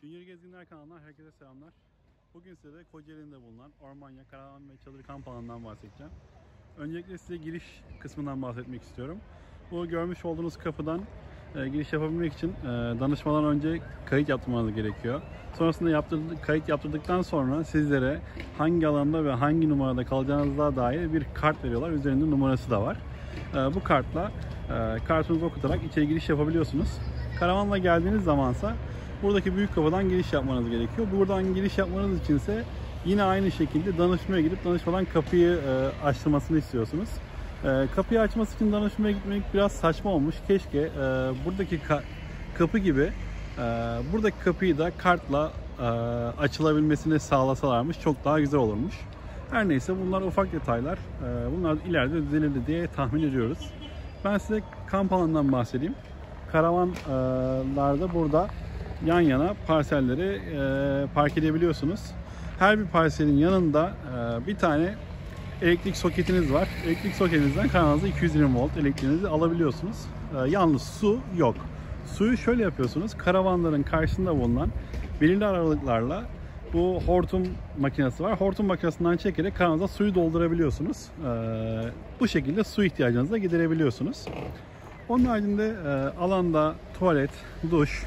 Junior Gezginler kanalından herkese selamlar. Bugün size de Kocaeli'nde bulunan Ormanya, Karavan ve Çadır kamp alanından bahsedeceğim. Öncelikle size giriş kısmından bahsetmek istiyorum. Bu görmüş olduğunuz kapıdan giriş yapabilmek için danışmadan önce kayıt yaptırmanız gerekiyor. Sonrasında kayıt yaptırdıktan sonra sizlere hangi alanda ve hangi numarada kalacağınıza dair bir kart veriyorlar. Üzerinde numarası da var. Bu kartla kartınızı okutarak içeri giriş yapabiliyorsunuz. Karavanla geldiğiniz zamansa buradaki büyük kapıdan giriş yapmanız gerekiyor. Buradan giriş yapmanız içinse yine aynı şekilde danışmaya gidip danışmadan kapıyı açtırmasını istiyorsunuz. Kapıyı açması için danışmaya gitmek biraz saçma olmuş. Keşke buradaki kapı gibi buradaki kapıyı da kartla açılabilmesini sağlasalarmış. Çok daha güzel olurmuş. Her neyse bunlar ufak detaylar. Bunlar ileride düzelir diye tahmin ediyoruz. Ben size kamp alanından bahsedeyim. Karavanlarda burada yan yana parselleri park edebiliyorsunuz. Her bir parselin yanında bir tane elektrik soketiniz var. Elektrik soketinizden karavanınıza 220 volt elektriğinizi alabiliyorsunuz. Yalnız su yok. Suyu şöyle yapıyorsunuz. Karavanların karşısında bulunan belirli aralıklarla bu hortum makinesi var. Hortum makinesinden çekerek karavanınıza suyu doldurabiliyorsunuz. Bu şekilde su ihtiyacınızı da giderebiliyorsunuz. Onun haricinde alanda tuvalet, duş,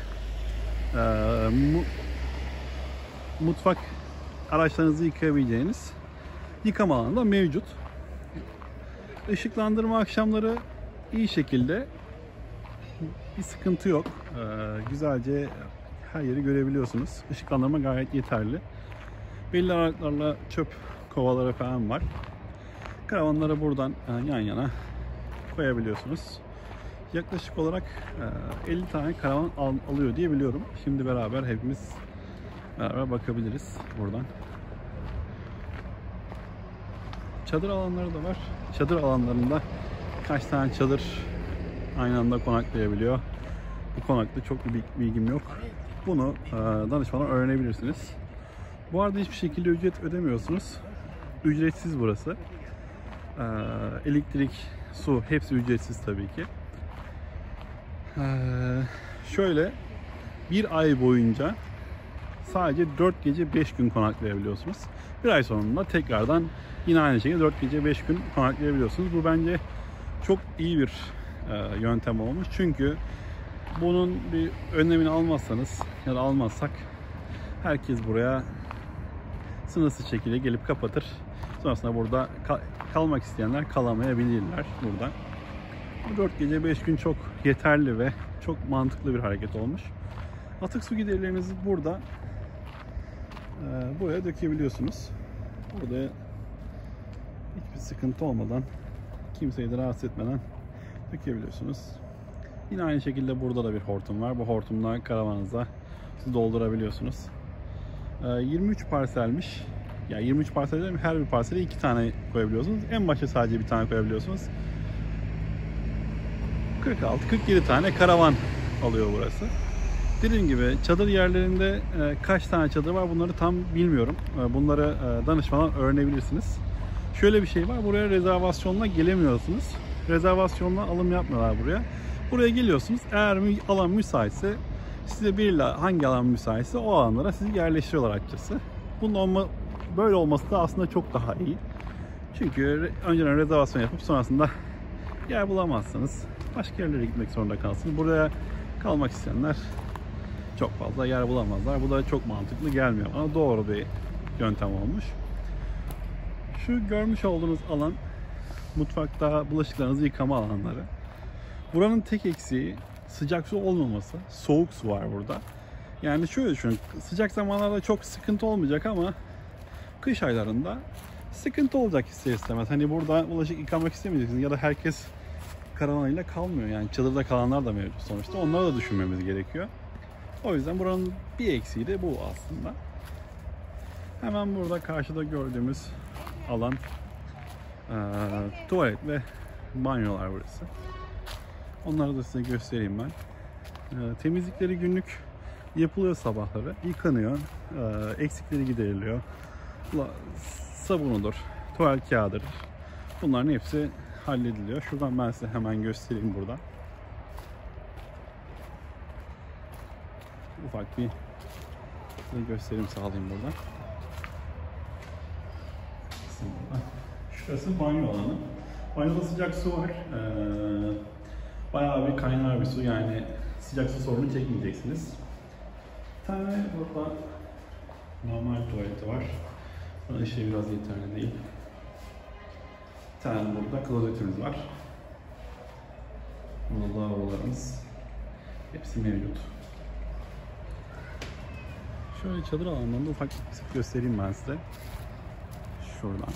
mutfak araçlarınızı yıkayabileceğiniz yıkama alanı da mevcut. Işıklandırma akşamları iyi şekilde, bir sıkıntı yok. Güzelce her yeri görebiliyorsunuz. Işıklandırma gayet yeterli. Belli aralıklarla çöp kovaları falan var. Karavanları buradan yan yana koyabiliyorsunuz. Yaklaşık olarak 50 tane karavan alıyor diye biliyorum. Şimdi hepimiz beraber bakabiliriz buradan. Çadır alanları da var. Çadır alanlarında kaç tane çadır aynı anda konaklayabiliyor? Bu konakta çok bir bilgim yok. Bunu danışmadan öğrenebilirsiniz. Bu arada hiçbir şekilde ücret ödemiyorsunuz. Ücretsiz burası. Elektrik, su hepsi ücretsiz tabii ki. Şöyle bir ay boyunca sadece 4 gece 5 gün konaklayabiliyorsunuz. Bir ay sonunda tekrardan yine aynı şekilde 4 gece 5 gün konaklayabiliyorsunuz. Bu bence çok iyi bir yöntem olmuş. Çünkü bunun bir önlemini almazsanız ya da almazsak herkes buraya sınırsız şekilde gelip kapatır. Sonrasında burada kalmak isteyenler kalamayabilirler burada. 4 gece 5 gün çok yeterli ve çok mantıklı bir hareket olmuş. Atık su giderlerinizi burada buraya dökebiliyorsunuz. Burada hiçbir sıkıntı olmadan, kimseyi de rahatsız etmeden dökebiliyorsunuz. Yine aynı şekilde burada da bir hortum var. Bu hortumla karavanınıza su doldurabiliyorsunuz. 23 parselmiş. Ya 23 parsel değil mi? Her bir parsele 2 tane koyabiliyorsunuz. En başta sadece bir tane koyabiliyorsunuz. 46-47 tane karavan alıyor burası. Dediğim gibi çadır yerlerinde kaç tane çadır var bunları tam bilmiyorum. Bunları danışmadan öğrenebilirsiniz. Şöyle bir şey var. Buraya rezervasyonla gelemiyorsunuz. Rezervasyonla alım yapmıyorlar buraya. Buraya geliyorsunuz. Eğer alan müsaitse size hangi alan müsaitse o alanlara sizi yerleştiriyorlar açıkçası. Bunun böyle olması da aslında çok daha iyi. Çünkü önceden rezervasyon yapıp sonrasında yer bulamazsanız başka yerlere gitmek zorunda kalsınız. Buraya kalmak isteyenler çok fazla yer bulamazlar. Bu da çok mantıklı gelmiyor bana. Doğru bir yöntem olmuş. Şu görmüş olduğunuz alan mutfakta bulaşıklarınızı yıkama alanları. Buranın tek eksiği sıcak su olmaması. Soğuk su var burada. Yani şöyle düşünün. Sıcak zamanlarda çok sıkıntı olmayacak ama kış aylarında sıkıntı olacak ister istemez. Hani burada bulaşık yıkamak istemeyeceksiniz ya da herkes karavanıyla kalmıyor. Yani çadırda kalanlar da mevcut sonuçta. Onları da düşünmemiz gerekiyor. O yüzden buranın bir eksiği de bu aslında. Hemen burada karşıda gördüğümüz alan tuvalet ve banyolar burası. Onları da size göstereyim ben. Temizlikleri günlük yapılıyor sabahları. Yıkanıyor. Eksikleri gideriliyor. Sabunudur, tuvalet kağıdıdır. Bunların hepsi hallediliyor. Şuradan ben size hemen göstereyim burada. Ufak bir Size göstereyim, sağlayayım buradan. Şurası banyo alanı. Banyoda sıcak su var. Bayağı bir kaynar bir su, yani sıcak su sorunu çekmeyeceksiniz. Bir tane burada normal tuvaleti var. Bunun ışığı biraz yeterli değil. Bir tane burada klozetimiz var. Burada lavabolarımız. Hepsi mevcut. Şöyle çadır alanlarında ufak bir göstereyim ben size. Şuradan.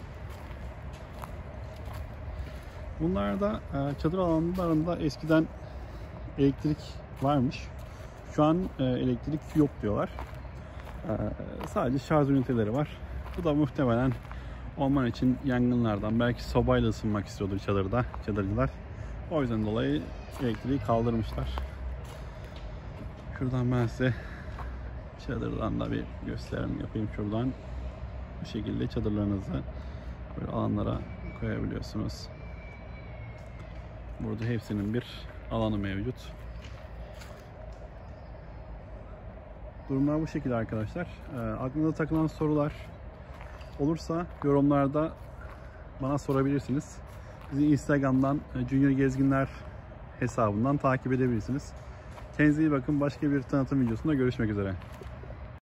Bunlarda çadır alanlarında eskiden elektrik varmış. Şu an elektrik yok diyorlar. Sadece şarj üniteleri var. Bu da muhtemelen orman için yangınlardan, belki sobayla ısınmak istiyordur çadırcılar. O yüzden dolayı elektriği kaldırmışlar. Şuradan ben size çadırdan da bir gösterim yapayım şuradan. Bu şekilde çadırlarınızı böyle alanlara koyabiliyorsunuz. Burada hepsinin bir alanı mevcut. Durumlar bu şekilde arkadaşlar. Aklınıza takılan sorular olursa yorumlarda bana sorabilirsiniz. Bizi Instagram'dan Junior Gezginler hesabından takip edebilirsiniz. Kendinize iyi bakın. Başka bir tanıtım videosunda görüşmek üzere.